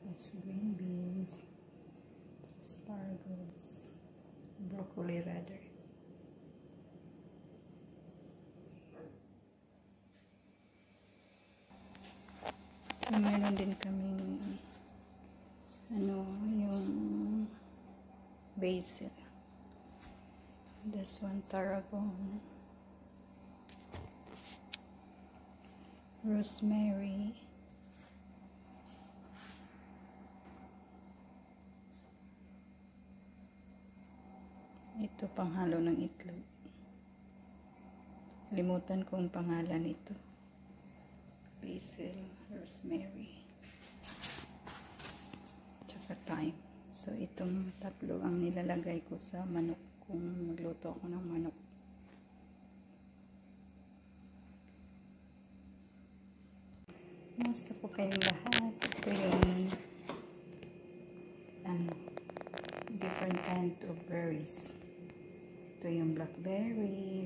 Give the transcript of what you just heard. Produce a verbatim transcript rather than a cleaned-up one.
It's green beans, asparagus, broccoli rather. So, meron din kaming ano, yung basil. This one, tarragon, rosemary, ito panghalo ng itlog. Limutan ko ang pangalan nito. Basil, rosemary, tsaka thyme. So itong tatlo ang nilalagay ko sa manok kung magluto ako ng manok. Gusto po kayong lahat. Ito yung ano, different kind of berries. Ito yung blackberry,